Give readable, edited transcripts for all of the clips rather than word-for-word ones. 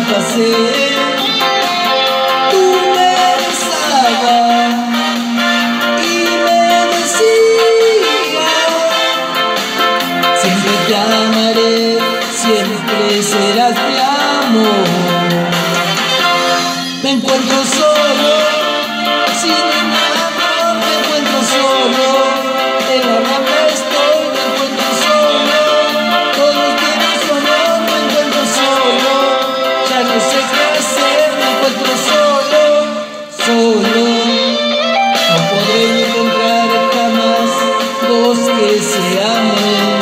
pasé, tú me besabas y me decías: siempre te amaré, siempre serás mi amor. Me encuentro solo, sin amor, me encuentro solo, en la rambla estoy, me encuentro solo, todos tienen su amor, me encuentro solo, ya no sé qué hacer, me encuentro solo, solo. No podré encontrar jamás dos que se amen,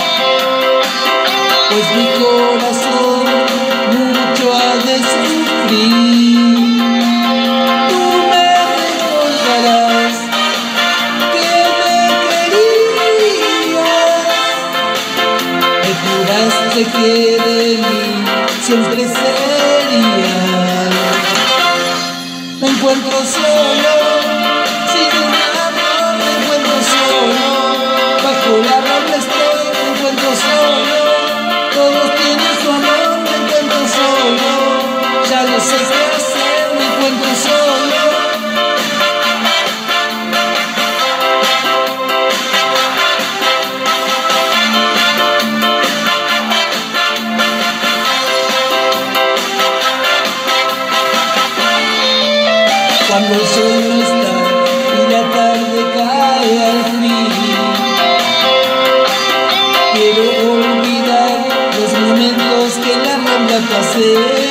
pues mi corazón mucho ha de sufrir. Tú me recordarás que me querías, me juraste que de mí siempre serías. Me encuentro solo, sin un amor, me encuentro solo, bajo la rambla estoy, me encuentro solo, todos tienen su amor, me encuentro solo, ya no sé qué hacer, me encuentro solo. Cuando el sol no está y la tarde cae al fin, quiero olvidar los momentos que en la rambla pasé.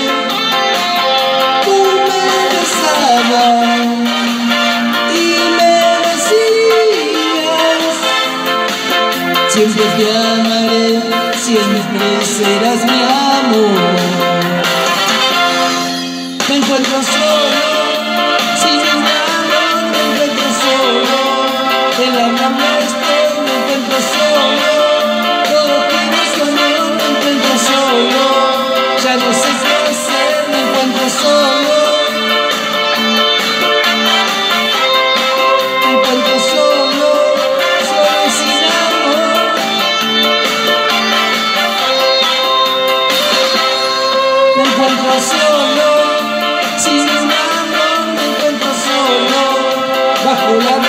Tú me besabas y me decías: siempre te amaré, siempre serás mi amor. Me encuentro solo, sin un amor, me encuentro solo, en la rambla estoy, me encuentro solo, todo tiene su amor, me encuentro solo, ya no sé qué hacer, me encuentro solo, me encuentro solo, solo y sin amor, me encuentro solo, sin un amor, me encuentro solo, bajo la